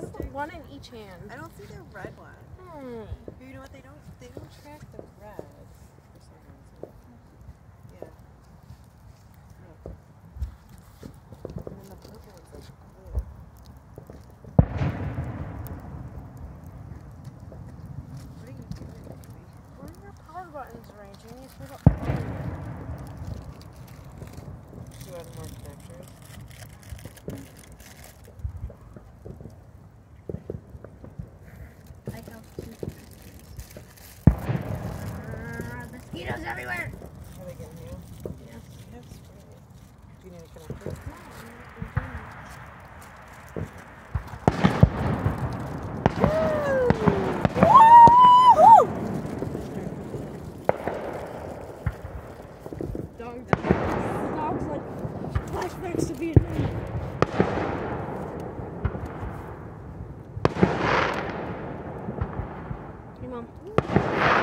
stick? One in each hand. I don't see the red one. You know what? They don't track the red for some reason. Yeah. And then the purple one's like blue. What are you doing, baby? Where are your power buttons, Range? You need to put up. Do you add more connectors? I found two mosquitoes everywhere. Are they getting you? Yes. That's great. Do you need a connector? Dog's like flashbacks to Vietnam. Hey, Mom.